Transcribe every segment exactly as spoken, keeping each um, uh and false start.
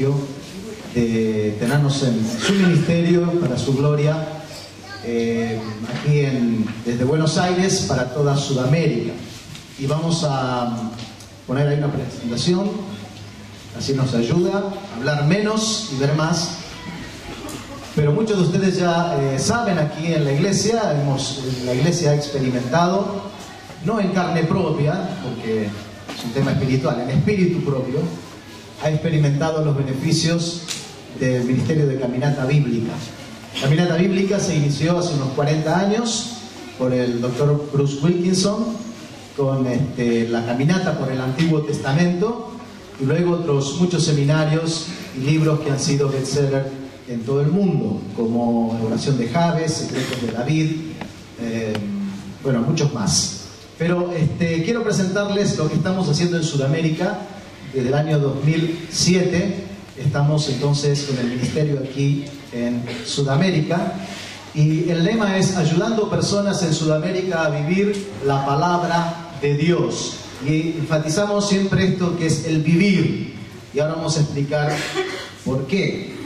privilegio de tenernos en su ministerio para su gloria, eh, aquí en, desde Buenos Aires para toda Sudamérica. Y vamos a poner ahí una presentación, así nos ayuda a hablar menos y ver más. Pero muchos de ustedes ya eh, saben aquí en la iglesia, hemos, la iglesia ha experimentado, no en carne propia, porque es un tema espiritual, en espíritu propio, ha experimentado los beneficios del Ministerio de Caminata Bíblica. Caminata Bíblica se inició hace unos cuarenta años por el doctor Bruce Wilkinson, con este, la caminata por el Antiguo Testamento, y luego otros muchos seminarios y libros que han sido bestseller en todo el mundo, como Oración de Jabes, Secretos de David, eh, bueno, muchos más. Pero este, quiero presentarles lo que estamos haciendo en Sudamérica desde el año dos mil siete. Estamos entonces con el ministerio aquí en Sudamérica, y el lema es ayudando personas en Sudamérica a vivir la palabra de Dios. Y enfatizamos siempre esto que es el vivir, y ahora vamos a explicar por qué.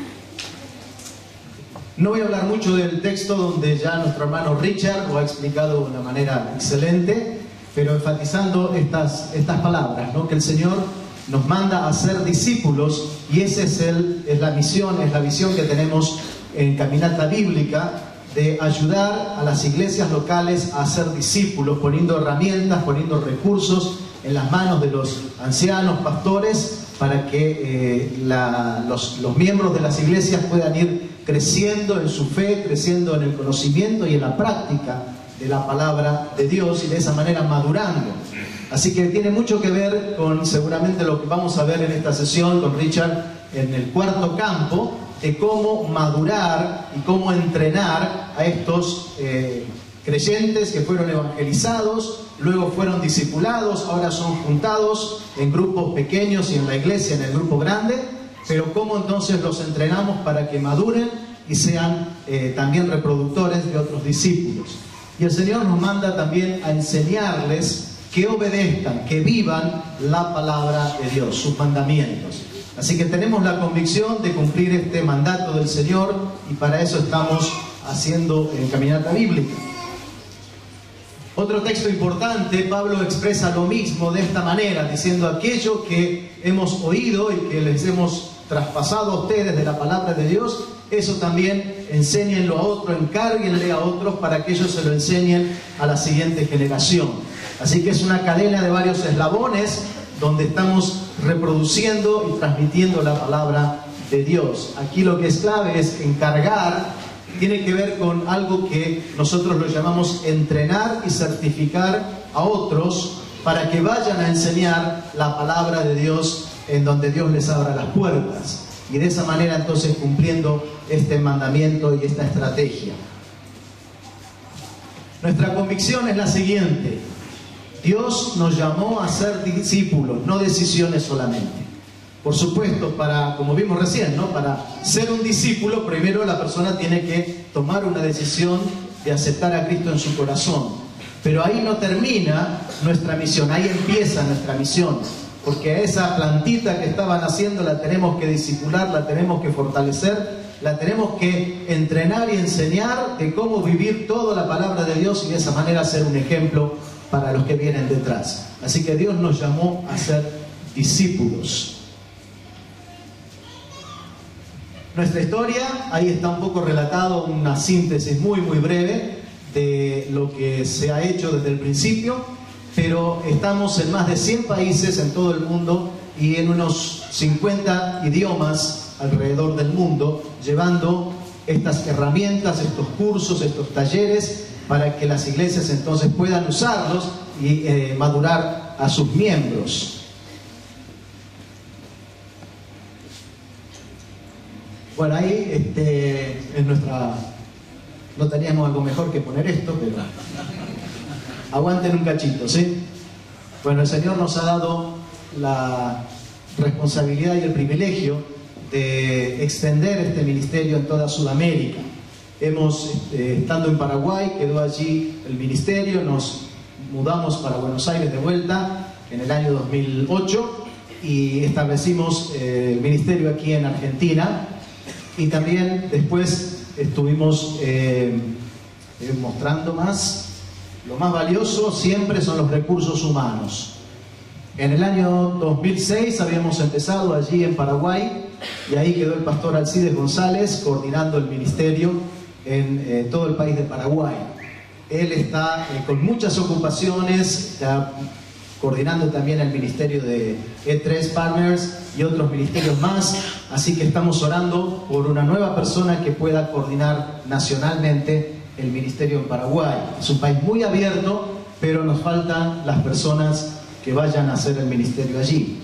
No voy a hablar mucho del texto, donde ya nuestro hermano Richard lo ha explicado de una manera excelente, pero enfatizando estas, estas palabras, ¿no? Que el Señor nos manda a ser discípulos, y esa es, el, es la misión, es la visión que tenemos en Caminata Bíblica, de ayudar a las iglesias locales a ser discípulos, poniendo herramientas, poniendo recursos en las manos de los ancianos, pastores, para que eh, la, los, los miembros de las iglesias puedan ir creciendo en su fe, creciendo en el conocimiento y en la práctica de la palabra de Dios, y de esa manera madurando. Así que tiene mucho que ver con seguramente lo que vamos a ver en esta sesión con Richard en el cuarto campo, de cómo madurar y cómo entrenar a estos eh, creyentes que fueron evangelizados, luego fueron discipulados, ahora son juntados en grupos pequeños y en la iglesia en el grupo grande, pero cómo entonces los entrenamos para que maduren y sean eh, también reproductores de otros discípulos. Y el Señor nos manda también a enseñarles que obedezcan, que vivan la palabra de Dios, sus mandamientos. Así que tenemos la convicción de cumplir este mandato del Señor, y para eso estamos haciendo en Caminata Bíblica. Otro texto importante, Pablo expresa lo mismo de esta manera, diciendo: aquello que hemos oído y que les hemos traspasado a ustedes de la palabra de Dios, eso también enséñenlo a otro, encárguenle a otros para que ellos se lo enseñen a la siguiente generación. Así que es una cadena de varios eslabones donde estamos reproduciendo y transmitiendo la palabra de Dios. Aquí lo que es clave es encargar, tiene que ver con algo que nosotros lo llamamos entrenar y certificar a otros para que vayan a enseñar la palabra de Dios en donde Dios les abra las puertas. Y de esa manera entonces cumpliendo este mandamiento y esta estrategia. Nuestra convicción es la siguiente: Dios nos llamó a ser discípulos, no decisiones solamente. Por supuesto, para, como vimos recién, ¿no? Para ser un discípulo, primero la persona tiene que tomar una decisión de aceptar a Cristo en su corazón. Pero ahí no termina nuestra misión, ahí empieza nuestra misión. Porque a esa plantita que estaban haciendo la tenemos que discipular, la tenemos que fortalecer, la tenemos que entrenar y enseñar de cómo vivir toda la palabra de Dios, y de esa manera ser un ejemplo para los que vienen detrás. Así que Dios nos llamó a ser discípulos. Nuestra historia, ahí está un poco relatado, una síntesis muy muy breve de lo que se ha hecho desde el principio, pero estamos en más de cien países en todo el mundo y en unos cincuenta idiomas alrededor del mundo, llevando estas herramientas, estos cursos, estos talleres, para que las iglesias entonces puedan usarlos y eh, madurar a sus miembros. Bueno, ahí este, en nuestra... no teníamos algo mejor que poner esto, pero aguanten un cachito, ¿sí? Bueno, el Señor nos ha dado la responsabilidad y el privilegio de extender este ministerio en toda Sudamérica. Hemos, este, estando en Paraguay, quedó allí el ministerio, nos mudamos para Buenos Aires de vuelta en el año dos mil ocho, y establecimos eh, el ministerio aquí en Argentina, y también después estuvimos eh, eh, mostrando más. Lo más valioso siempre son los recursos humanos. En el año dos mil seis habíamos empezado allí en Paraguay, y ahí quedó el pastor Alcides González coordinando el ministerio en eh, todo el país de Paraguay. Él está eh, con muchas ocupaciones, está coordinando también el ministerio de E tres Partners y otros ministerios más, así que estamos orando por una nueva persona que pueda coordinar nacionalmente el ministerio en Paraguay. Es un país muy abierto, pero nos faltan las personas que vayan a hacer el ministerio allí.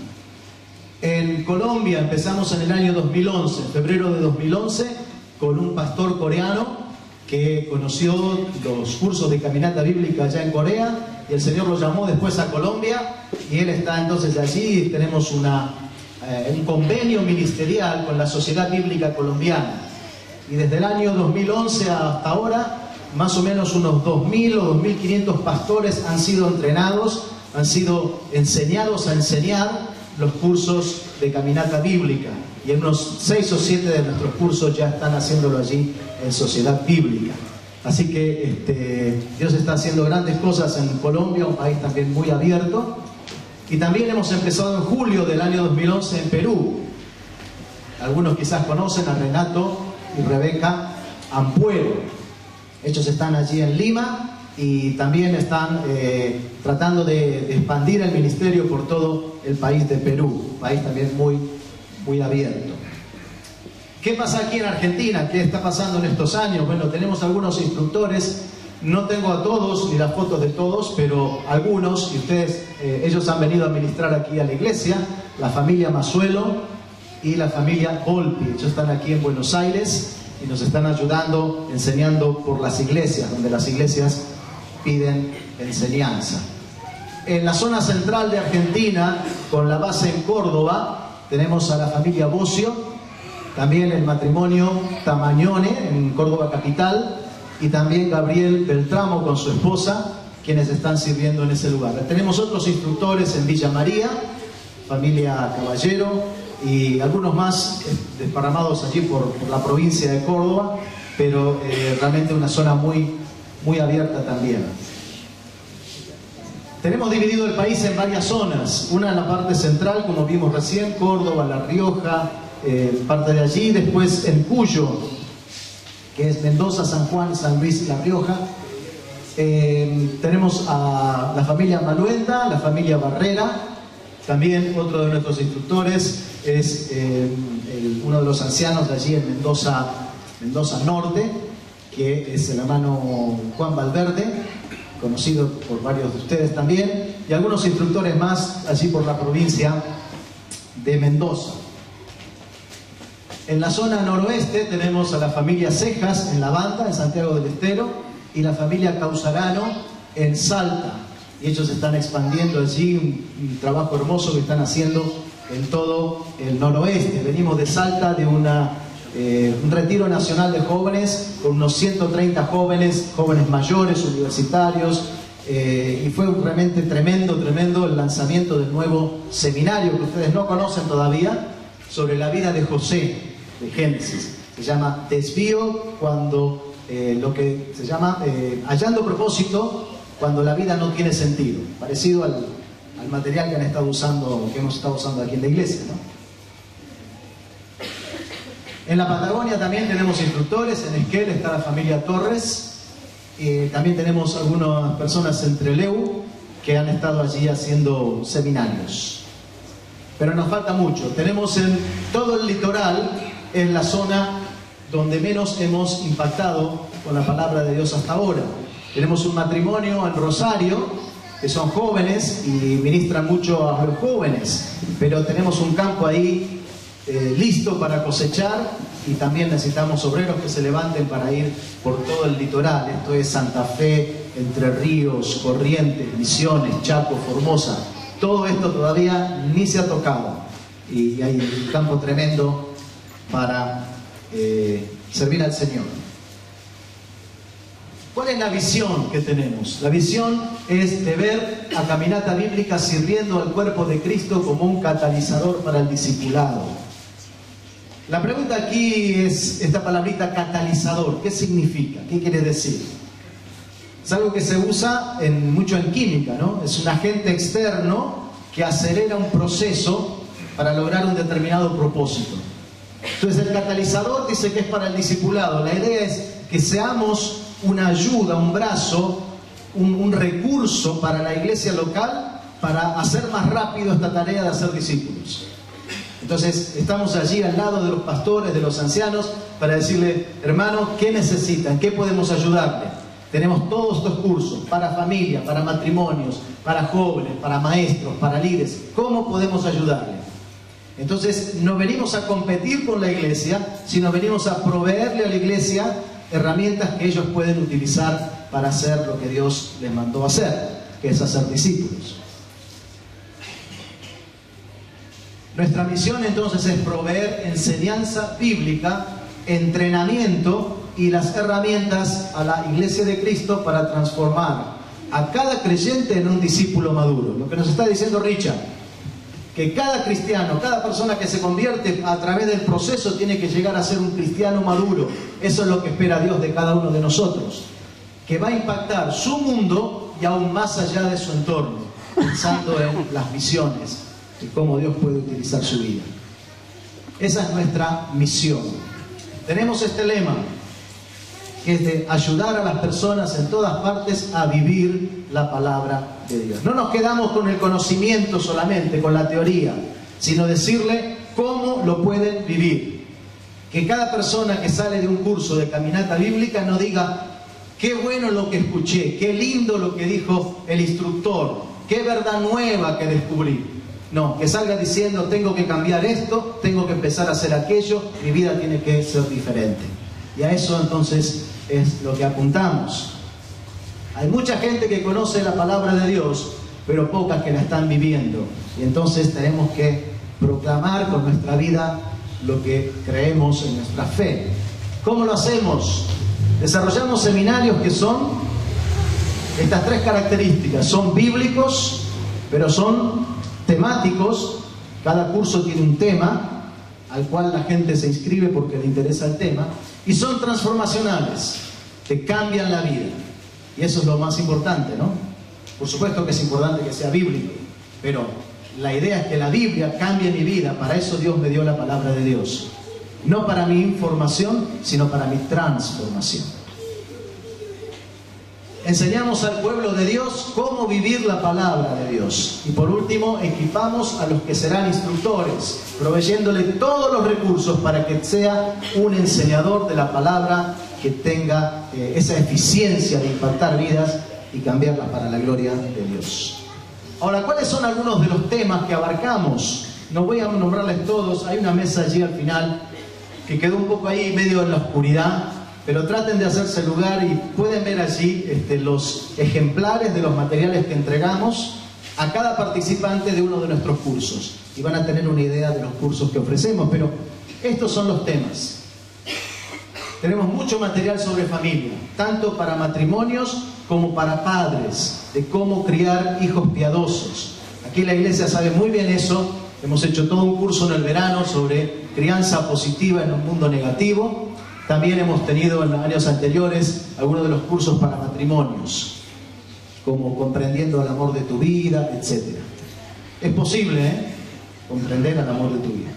En Colombia empezamos en el año dos mil once, en febrero de dos mil once, con un pastor coreano que conoció los cursos de caminata bíblica allá en Corea, y el Señor lo llamó después a Colombia, y él está entonces allí. Tenemos una, eh, un convenio ministerial con la Sociedad Bíblica Colombiana, y desde el año dos mil once hasta ahora, más o menos unos dos mil o dos mil quinientos pastores han sido entrenados, han sido enseñados a enseñar los cursos de caminata bíblica, y en unos seis o siete de nuestros cursos ya están haciéndolo allí en Sociedad Bíblica. Así que este, Dios está haciendo grandes cosas en Colombia, un país también muy abierto. Y también hemos empezado en julio del año dos mil once en Perú. Algunos quizás conocen a Renato y Rebeca Ampuero. Ellos están allí en Lima, y también están eh, tratando de, de expandir el ministerio por todo el país de Perú, un país también muy, muy abierto. ¿Qué pasa aquí en Argentina? ¿Qué está pasando en estos años? Bueno, tenemos algunos instructores, no tengo a todos ni las fotos de todos, pero algunos, y ustedes, eh, ellos han venido a ministrar aquí a la iglesia, la familia Mazuelo y la familia Volpi. Ellos están aquí en Buenos Aires y nos están ayudando, enseñando por las iglesias, donde las iglesias piden enseñanza. En la zona central de Argentina, con la base en Córdoba, tenemos a la familia Bocio, también el matrimonio Tamañone en Córdoba capital, y también Gabriel Beltramo con su esposa, quienes están sirviendo en ese lugar. Tenemos otros instructores en Villa María, familia Caballero, y algunos más desparramados allí por, por la provincia de Córdoba, pero eh, realmente una zona muy, muy abierta también. Tenemos dividido el país en varias zonas, una en la parte central, como vimos recién, Córdoba, La Rioja, eh, parte de allí, después en Cuyo, que es Mendoza, San Juan, San Luis y La Rioja. Eh, tenemos a la familia Maluenda, la familia Barrera, también otro de nuestros instructores es eh, el, uno de los ancianos de allí en Mendoza, Mendoza Norte, que es el hermano Juan Valverde, conocido por varios de ustedes también, y algunos instructores más allí por la provincia de Mendoza. En la zona noroeste tenemos a la familia Cejas en La Banda, en Santiago del Estero, y la familia Causarano en Salta. Y ellos están expandiendo allí un, un trabajo hermoso que están haciendo en todo el noroeste. Venimos de Salta, de una, eh, un retiro nacional de jóvenes, con unos ciento treinta jóvenes, jóvenes mayores, universitarios, eh, y fue realmente tremendo, tremendo el lanzamiento del nuevo seminario que ustedes no conocen todavía, sobre la vida de José, de Génesis. Se llama Desvío, cuando eh, lo que se llama eh, Hallando Propósito, cuando la vida no tiene sentido, parecido al, al material que han estado usando, que hemos estado usando aquí en la iglesia, ¿no? En la Patagonia también tenemos instructores. En Esquel está la familia Torres, eh, también tenemos algunas personas en Trelew que han estado allí haciendo seminarios. Pero nos falta mucho. Tenemos en todo el litoral, en la zona donde menos hemos impactado con la palabra de Dios hasta ahora. Tenemos un matrimonio en Rosario, que son jóvenes y ministran mucho a los jóvenes, pero tenemos un campo ahí eh, listo para cosechar, y también necesitamos obreros que se levanten para ir por todo el litoral. Esto es Santa Fe, Entre Ríos, Corrientes, Misiones, Chaco, Formosa. Todo esto todavía ni se ha tocado, y hay un campo tremendo para eh, servir al Señor. ¿Cuál es la visión que tenemos? La visión es de ver a Caminata Bíblica sirviendo al cuerpo de Cristo como un catalizador para el discipulado. La pregunta aquí es esta palabrita catalizador. ¿Qué significa? ¿Qué quiere decir? Es algo que se usa en, mucho en química, ¿no? Es un agente externo que acelera un proceso para lograr un determinado propósito. Entonces el catalizador dice que es para el discipulado. La idea es que seamos una ayuda, un brazo, un, un recurso para la iglesia local para hacer más rápido esta tarea de hacer discípulos. Entonces estamos allí al lado de los pastores, de los ancianos, para decirle, hermano, ¿qué necesitan? ¿Qué podemos ayudarle? Tenemos todos estos cursos para familia, para matrimonios, para jóvenes, para maestros, para líderes. ¿Cómo podemos ayudarle? Entonces no venimos a competir con la iglesia, sino venimos a proveerle a la iglesia herramientas que ellos pueden utilizar para hacer lo que Dios les mandó hacer, que es hacer discípulos. Nuestra misión entonces es proveer enseñanza bíblica, entrenamiento y las herramientas a la iglesia de Cristo para transformar a cada creyente en un discípulo maduro. Lo que nos está diciendo Richard, que cada cristiano, cada persona que se convierte a través del proceso tiene que llegar a ser un cristiano maduro. Eso es lo que espera Dios de cada uno de nosotros, que va a impactar su mundo y aún más allá de su entorno, pensando en las misiones y cómo Dios puede utilizar su vida. Esa es nuestra misión. Tenemos este lema, que es de ayudar a las personas en todas partes a vivir la palabra de Dios. No nos quedamos con el conocimiento solamente, con la teoría, sino decirle cómo lo pueden vivir. Que cada persona que sale de un curso de caminata bíblica no diga, qué bueno lo que escuché, qué lindo lo que dijo el instructor, qué verdad nueva que descubrí. No, que salga diciendo, tengo que cambiar esto, tengo que empezar a hacer aquello, mi vida tiene que ser diferente. Y a eso entonces es lo que apuntamos. Hay mucha gente que conoce la palabra de Dios, pero pocas que la están viviendo. Y entonces tenemos que proclamar con nuestra vida lo que creemos en nuestra fe. ¿Cómo lo hacemos? Desarrollamos seminarios que son estas tres características. Son bíblicos, pero son temáticos. Cada curso tiene un tema al cual la gente se inscribe porque le interesa el tema. Y son transformacionales, que cambian la vida. Y eso es lo más importante, ¿no? Por supuesto que es importante que sea bíblico, pero la idea es que la Biblia cambie mi vida. Para eso Dios me dio la palabra de Dios. No para mi información, sino para mi transformación. Enseñamos al pueblo de Dios cómo vivir la palabra de Dios. Y por último, equipamos a los que serán instructores, proveyéndole todos los recursos para que sea un enseñador de la palabra que tenga eh, esa eficiencia de impactar vidas y cambiarlas para la gloria de Dios. Ahora, ¿cuáles son algunos de los temas que abarcamos? No voy a nombrarles todos, hay una mesa allí al final que quedó un poco ahí medio en la oscuridad, pero traten de hacerse lugar y pueden ver allí este, los ejemplares de los materiales que entregamos a cada participante de uno de nuestros cursos. Y van a tener una idea de los cursos que ofrecemos, pero estos son los temas. Tenemos mucho material sobre familia, tanto para matrimonios como para padres, de cómo criar hijos piadosos. Aquí la iglesia sabe muy bien eso. Hemos hecho todo un curso en el verano sobre crianza positiva en un mundo negativo. También hemos tenido en los años anteriores algunos de los cursos para matrimonios, como comprendiendo el amor de tu vida, etcétera. Es posible, ¿eh? Comprender el amor de tu vida.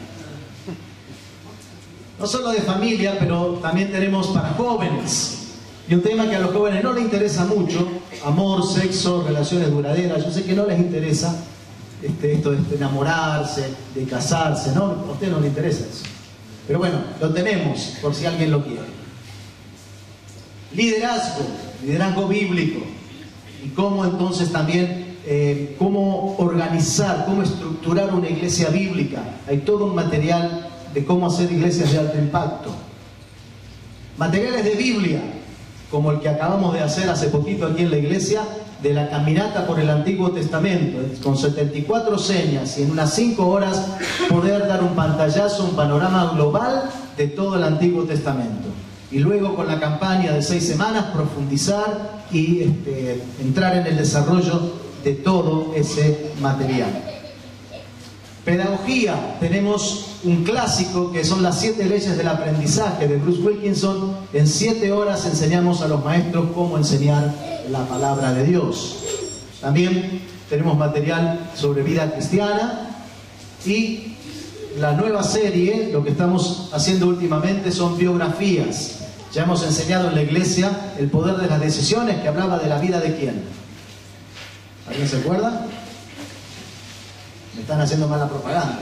No solo de familia, pero también tenemos para jóvenes. Y un tema que a los jóvenes no les interesa mucho, amor, sexo, relaciones duraderas. Yo sé que no les interesa este, esto de enamorarse, de casarse, ¿no? A usted no le interesa eso. Pero bueno, lo tenemos, por si alguien lo quiere. Liderazgo, liderazgo bíblico. Y cómo entonces también, eh, cómo organizar, cómo estructurar una iglesia bíblica. Hay todo un material de cómo hacer iglesias de alto impacto. Materiales de Biblia, como el que acabamos de hacer hace poquito aquí en la iglesia, de la caminata por el Antiguo Testamento, con setenta y cuatro señas y en unas cinco horas poder dar un pantallazo, un panorama global de todo el Antiguo Testamento. y luego con la campaña de seis semanas profundizar y este, entrar en el desarrollo de todo ese material. Pedagogía, tenemos un clásico que son las siete leyes del aprendizaje de Bruce Wilkinson. En siete horas enseñamos a los maestros cómo enseñar la palabra de Dios. También tenemos material sobre vida cristiana y la nueva serie, lo que estamos haciendo últimamente son biografías. Ya hemos enseñado en la iglesia el poder de las decisiones, que hablaba de la vida de quién. ¿Alguien se acuerda? Me están haciendo mala propaganda.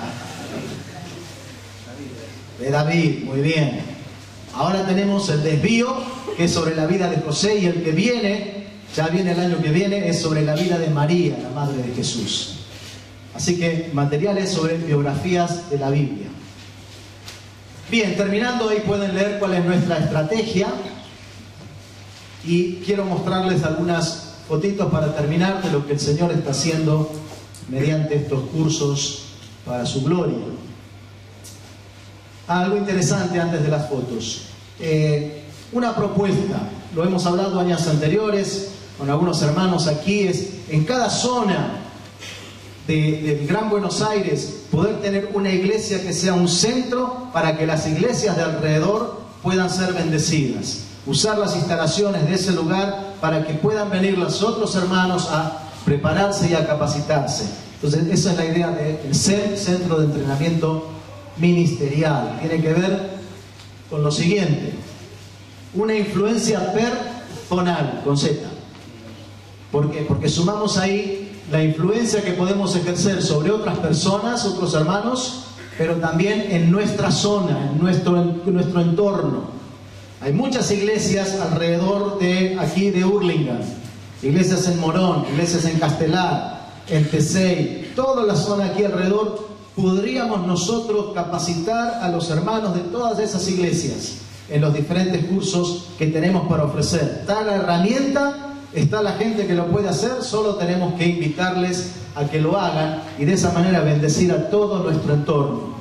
De David, muy bien. Ahora tenemos el desvío, que es sobre la vida de José, y el que viene, ya viene el año que viene, es sobre la vida de María, la madre de Jesús. Así que materiales sobre biografías de la Biblia. Bien, terminando ahí pueden leer cuál es nuestra estrategia. Y quiero mostrarles algunas fotitos para terminar de lo que el Señor está haciendo mediante estos cursos para su gloria. Algo interesante antes de las fotos. Eh, una propuesta, lo hemos hablado años anteriores con algunos hermanos aquí, es en cada zona de, del Gran Buenos Aires poder tener una iglesia que sea un centro para que las iglesias de alrededor puedan ser bendecidas. Usar las instalaciones de ese lugar para que puedan venir los otros hermanos a prepararse y a capacitarse. Entonces esa es la idea del C E M, Centro de Entrenamiento Ministerial. Tiene que ver con lo siguiente: una influencia personal, con Z. ¿Por qué? Porque sumamos ahí la influencia que podemos ejercer sobre otras personas, otros hermanos, pero también en nuestra zona, en nuestro, en nuestro entorno. Hay muchas iglesias alrededor de aquí de Hurlingham, iglesias en Morón, iglesias en Castelar, en Tesey, toda la zona aquí alrededor. Podríamos nosotros capacitar a los hermanos de todas esas iglesias en los diferentes cursos que tenemos para ofrecer. Está la herramienta, está la gente que lo puede hacer, solo tenemos que invitarles a que lo hagan y de esa manera bendecir a todo nuestro entorno.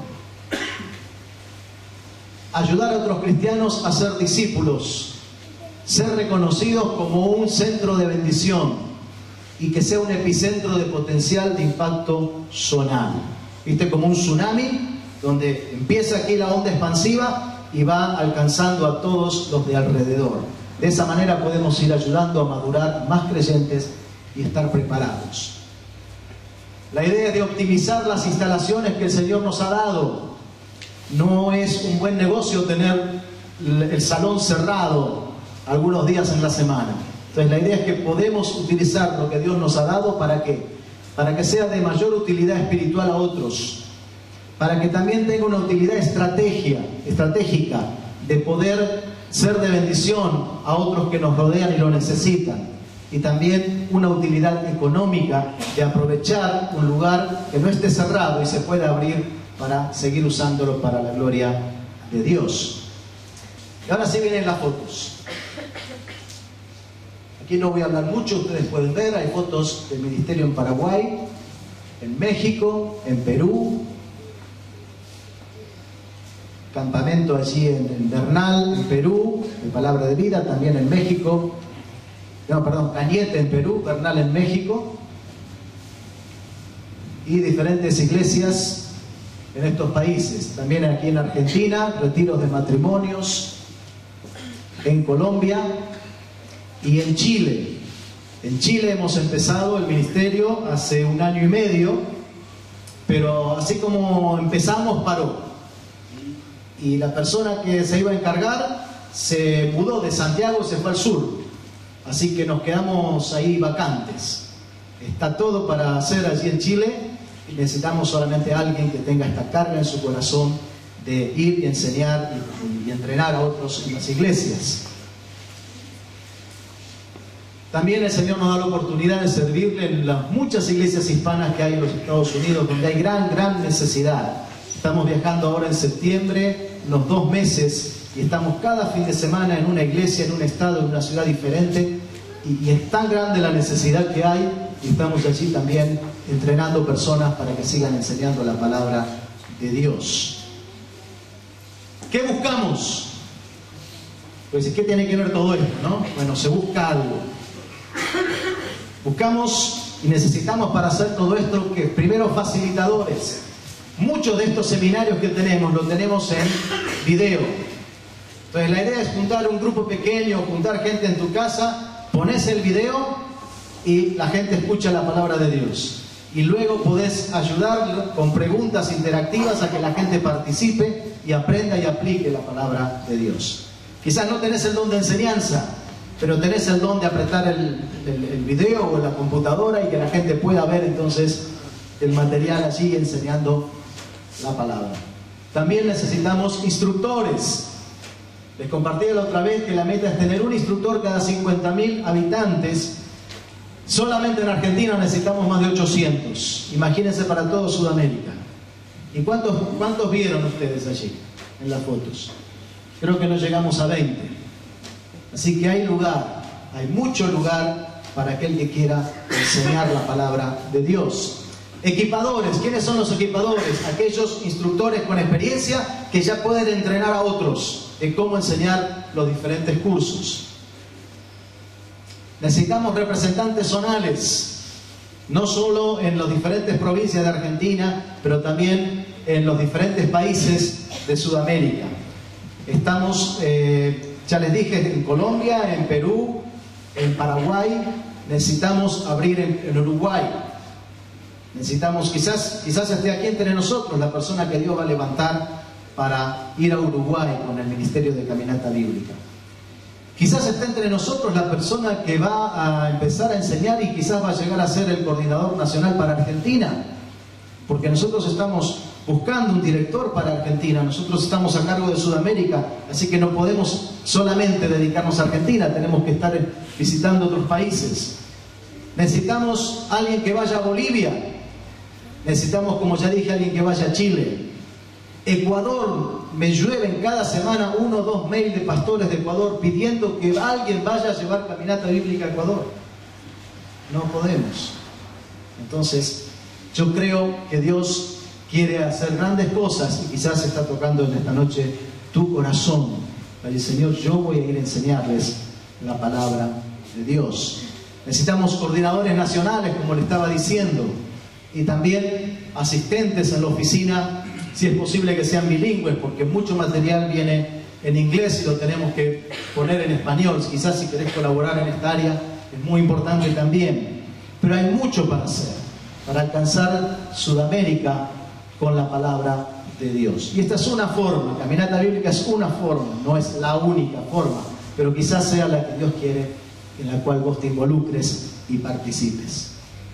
Ayudar a otros cristianos a ser discípulos, ser reconocidos como un centro de bendición y que sea un epicentro de potencial de impacto zonal. ¿Viste? Como un tsunami donde empieza aquí la onda expansiva y va alcanzando a todos los de alrededor. De esa manera podemos ir ayudando a madurar más creyentes y estar preparados. La idea es de optimizar las instalaciones que el Señor nos ha dado. No es un buen negocio tener el salón cerrado algunos días en la semana. Entonces la idea es que podemos utilizar lo que Dios nos ha dado para qué, para que sea de mayor utilidad espiritual a otros, para que también tenga una utilidad estrategia, estratégica de poder ser de bendición a otros que nos rodean y lo necesitan, y también una utilidad económica de aprovechar un lugar que no esté cerrado y se pueda abrir para seguir usándolo para la gloria de Dios. Y ahora sí vienen las fotos. Aquí no voy a hablar mucho, ustedes pueden ver, hay fotos del ministerio en Paraguay, en México, en Perú, campamento allí en, en Bernal, en Perú, de Palabra de Vida, también en México, no, perdón, Cañete en Perú, Bernal en México, y diferentes iglesias en estos países. También aquí en Argentina, retiros de matrimonios, en Colombia y en Chile. En Chile hemos empezado el ministerio hace un año y medio, pero así como empezamos, paró. Y la persona que se iba a encargar se mudó de Santiago y se fue al sur. Así que nos quedamos ahí vacantes. Está todo para hacer allí en Chile y necesitamos solamente a alguien que tenga esta carga en su corazón de ir y enseñar y, y entrenar a otros en las iglesias. También el Señor nos da la oportunidad de servirle en las muchas iglesias hispanas que hay en los Estados Unidos, donde hay gran, gran necesidad. Estamos viajando ahora en septiembre, unos dos meses, y estamos cada fin de semana en una iglesia, en un estado, en una ciudad diferente, y, y es tan grande la necesidad que hay, y estamos allí también entrenando personas para que sigan enseñando la palabra de Dios. ¿Qué buscamos? Pues, ¿qué tiene que ver todo esto, no? Bueno, se busca algo. Buscamos y necesitamos para hacer todo esto que primero facilitadores. Muchos de estos seminarios que tenemos, lo tenemos en video. Entonces la idea es juntar un grupo pequeño, juntar gente en tu casa, pones el video y la gente escucha la palabra de Dios. Y luego podés ayudar con preguntas interactivas a que la gente participe y aprenda y aplique la palabra de Dios. Quizás no tenés el don de enseñanza, pero tenés el don de apretar el, el, el video o la computadora y que la gente pueda ver entonces el material allí enseñando la palabra. También necesitamos instructores. Les compartí la otra vez que la meta es tener un instructor cada cincuenta mil habitantes. Solamente en Argentina necesitamos más de ochocientos. Imagínense para todo Sudamérica. ¿Y cuántos, cuántos vieron ustedes allí en las fotos? Creo que no llegamos a veinte. Así que hay lugar, hay mucho lugar para aquel que quiera enseñar la palabra de Dios. Equipadores, ¿quiénes son los equipadores? Aquellos instructores con experiencia que ya pueden entrenar a otros en cómo enseñar los diferentes cursos. Necesitamos representantes zonales, no solo en las diferentes provincias de Argentina, pero también en los diferentes países de Sudamérica. Estamos, eh, ya les dije, en Colombia, en Perú, en Paraguay. Necesitamos abrir en, en Uruguay. Necesitamos, quizás, quizás esté aquí entre nosotros la persona que Dios va a levantar para ir a Uruguay con el Ministerio de Caminata Bíblica. Quizás esté entre nosotros la persona que va a empezar a enseñar y quizás va a llegar a ser el coordinador nacional para Argentina, porque nosotros estamos buscando un director para Argentina, nosotros estamos a cargo de Sudamérica, así que no podemos solamente dedicarnos a Argentina, tenemos que estar visitando otros países. Necesitamos alguien que vaya a Bolivia, necesitamos, como ya dije, alguien que vaya a Chile. Ecuador, me llueven cada semana uno o dos mails de pastores de Ecuador pidiendo que alguien vaya a llevar caminata bíblica a Ecuador. No podemos. Entonces, yo creo que Dios quiere hacer grandes cosas y quizás está tocando en esta noche tu corazón. Para el Señor, yo voy a ir a enseñarles la palabra de Dios. Necesitamos coordinadores nacionales, como le estaba diciendo, y también asistentes en la oficina, si es posible que sean bilingües, porque mucho material viene en inglés y lo tenemos que poner en español. Quizás si querés colaborar en esta área es muy importante también. Pero hay mucho para hacer, para alcanzar Sudamérica con la palabra de Dios. Y esta es una forma, Caminata Bíblica es una forma, no es la única forma, pero quizás sea la que Dios quiere, en la cual vos te involucres y participes.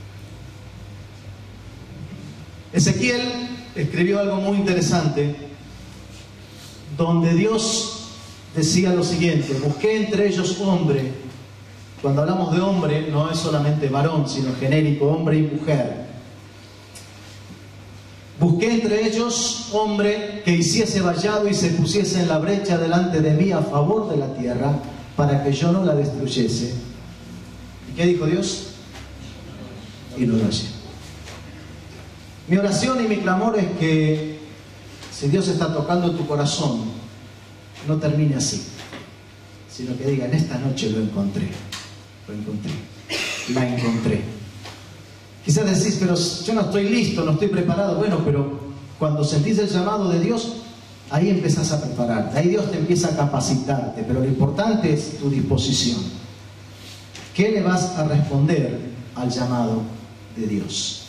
Ezequiel escribió algo muy interesante, donde Dios decía lo siguiente: busqué entre ellos hombre. Cuando hablamos de hombre, no es solamente varón, sino genérico, hombre y mujer. Busqué entre ellos hombre que hiciese vallado y se pusiese en la brecha delante de mí a favor de la tierra, para que yo no la destruyese. ¿Y qué dijo Dios? Y no lo hallé. Mi oración y mi clamor es que, si Dios está tocando tu corazón, no termine así, sino que diga: en esta noche lo encontré, lo encontré, la encontré. Quizás decís: pero yo no estoy listo, no estoy preparado. Bueno, pero cuando sentís el llamado de Dios, ahí empezás a prepararte, ahí Dios te empieza a capacitarte, pero lo importante es tu disposición. ¿Qué le vas a responder al llamado de Dios?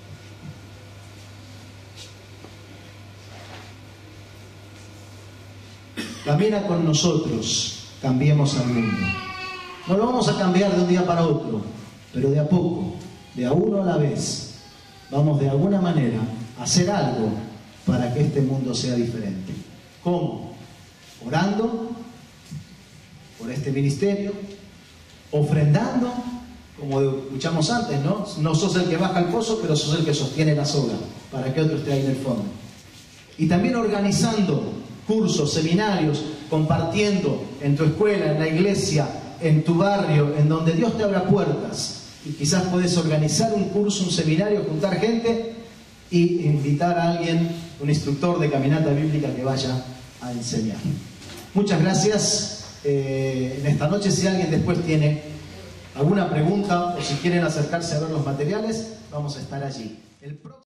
Camina con nosotros, cambiemos al mundo. No lo vamos a cambiar de un día para otro, pero de a poco, de a uno a la vez, vamos de alguna manera a hacer algo para que este mundo sea diferente. ¿Cómo? Orando por este ministerio, ofrendando, como escuchamos antes, ¿no? No sos el que baja el pozo, pero sos el que sostiene la soga, para que otro esté ahí en el fondo. Y también organizando cursos, seminarios, compartiendo en tu escuela, en la iglesia, en tu barrio, en donde Dios te abra puertas. Y quizás puedes organizar un curso, un seminario, juntar gente y invitar a alguien, un instructor de caminata bíblica, que vaya a enseñar. Muchas gracias. eh, en esta noche. Si alguien después tiene alguna pregunta o si quieren acercarse a ver los materiales, vamos a estar allí. El